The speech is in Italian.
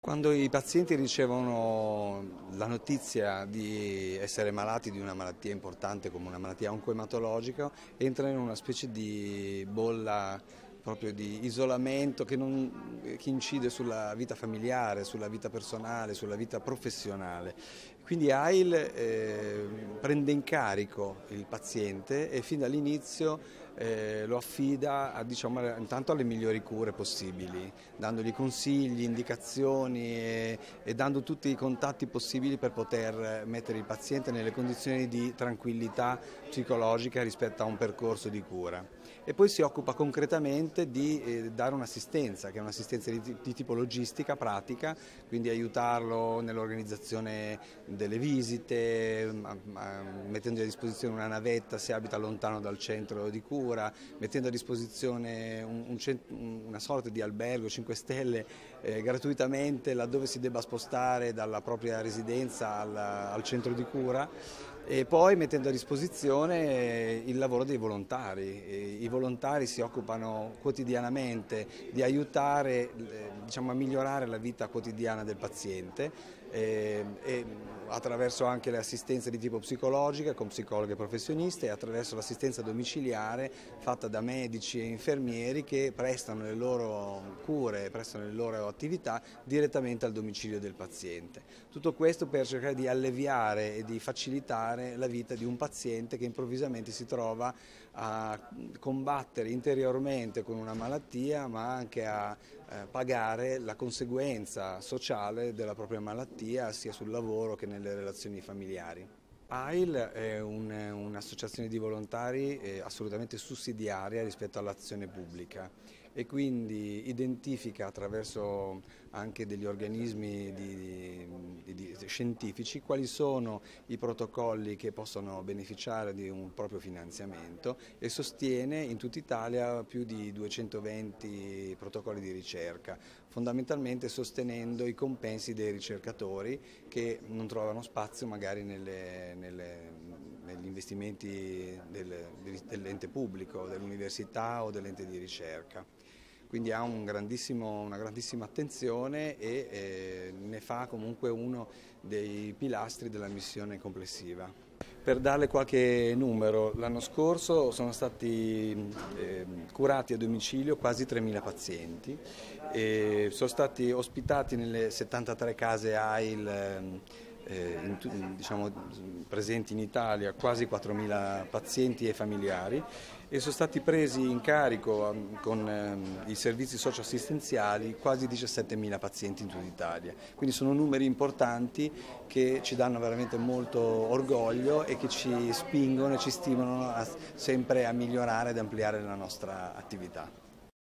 Quando i pazienti ricevono la notizia di essere malati di una malattia importante come una malattia oncoematologica, entrano in una specie di bolla proprio di isolamento che incide sulla vita familiare, sulla vita personale, sulla vita professionale. Quindi AIL prende in carico il paziente e fin dall'inizio lo affida intanto alle migliori cure possibili, dandogli consigli, indicazioni e dando tutti i contatti possibili per poter mettere il paziente nelle condizioni di tranquillità psicologica rispetto a un percorso di cura. E poi si occupa concretamente di dare un'assistenza, che è un'assistenza di tipo logistica, pratica, quindi aiutarlo nell'organizzazione delle visite, mettendo a disposizione una navetta se abita lontano dal centro di cura, mettendo a disposizione una sorta di albergo 5 stelle gratuitamente laddove si debba spostare dalla propria residenza al centro di cura, e poi mettendo a disposizione il lavoro dei volontari. I volontari si occupano quotidianamente di aiutare a migliorare la vita quotidiana del paziente e attraverso anche le assistenze di tipo psicologica con psicologhe professioniste e attraverso l'assistenza domiciliare fatta da medici e infermieri che prestano le loro cure, prestano le loro attività direttamente al domicilio del paziente. Tutto questo per cercare di alleviare e di facilitare la vita di un paziente che improvvisamente si trova a combattere interiormente con una malattia, ma anche a pagare la conseguenza sociale della propria malattia sia sul lavoro che nelle relazioni familiari. AIL è un'associazione di volontari assolutamente sussidiaria rispetto all'azione pubblica e quindi identifica attraverso anche degli organismi scientifici quali sono i protocolli che possono beneficiare di un proprio finanziamento e sostiene in tutta Italia più di 220 protocolli di ricerca, fondamentalmente sostenendo i compensi dei ricercatori che non trovano spazio magari negli investimenti dell'ente pubblico, dell'università o dell'ente di ricerca. Quindi ha una grandissima attenzione e ne fa comunque uno dei pilastri della missione complessiva. Per darle qualche numero, l'anno scorso sono stati curati a domicilio quasi 3.000 pazienti e sono stati ospitati nelle 73 case AIL presenti in Italia quasi 4.000 pazienti e familiari e sono stati presi in carico con i servizi socioassistenziali quasi 17.000 pazienti in tutta Italia. Quindi sono numeri importanti che ci danno veramente molto orgoglio e che ci spingono e ci stimolano sempre a migliorare ed ampliare la nostra attività.